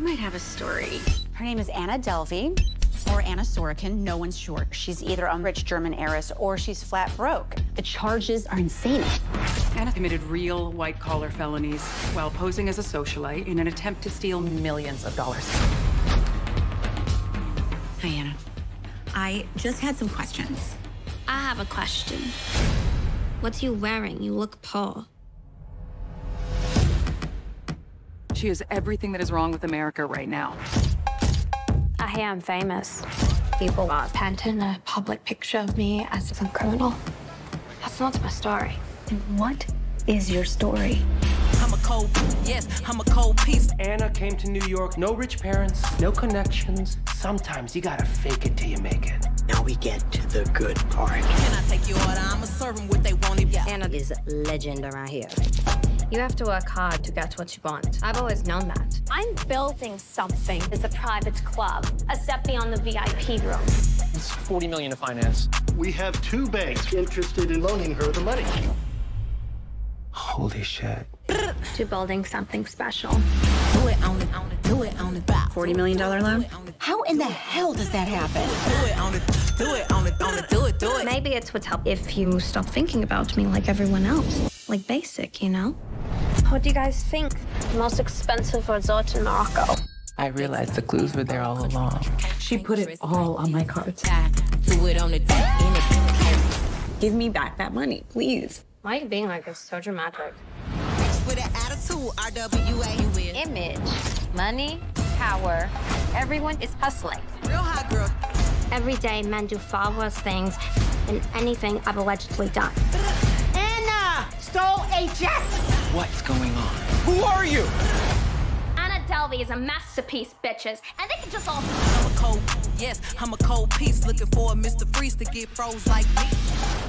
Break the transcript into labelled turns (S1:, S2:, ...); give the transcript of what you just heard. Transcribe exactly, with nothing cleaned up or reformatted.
S1: might have a story.
S2: Her name is Anna Delvey, or Anna Sorokin. No one's sure. She's either a rich German heiress or she's flat broke. The charges are insane.
S3: Anna committed real white-collar felonies while posing as a socialite in an attempt to steal millions of dollars.
S2: Hi, Anna. I just had some questions.
S4: I have a question. What's you wearing? You look poor.
S3: She is everything that is wrong with America right now.
S4: I hear I'm famous. People are painting a public picture of me as some criminal. That's not my story.
S2: And what is your story?
S5: I'm a cold, yes, I'm a cold piece.
S6: Anna came to New York, no rich parents, no connections. Sometimes you gotta fake it till you make it.
S7: Now we get to the good part.
S5: Can I take your order? I'ma serve them what they want. Yeah.
S8: Anna is a legend around here.
S4: You have to work hard to get what you want. I've always known that. I'm building something as a private club, a step beyond the V I P room.
S9: It's forty million to finance.
S10: We have two banks interested in loaning her the money.
S6: Holy shit.
S4: To building something special.
S5: Do it on it, on it, do it on it.
S2: forty million dollar loan? How in the hell does that happen?
S5: Do it on it, do it on it, on it, do it, do it.
S4: Maybe it's what's helped if you stop thinking about me like everyone else. Like basic, you know? What do you guys think? The most expensive resort in Morocco.
S11: I realized the clues were there all along.
S1: She put it all on my cards.
S5: Do it on it.
S2: Give me back that money, please.
S4: Why are you being like this? So dramatic.
S5: With an attitude, R W A.
S12: Image, money, power. Everyone is hustling.
S5: Real hot girl.
S4: Every day, men do far worse things than anything I've allegedly done.
S7: Anna stole a jet!
S9: What's going on? Who are you?
S4: Anna Delvey is a masterpiece, bitches. And they can just all...
S5: I'm a cold, yes, I'm a cold piece. Looking for a Mister Freeze to get froze like me.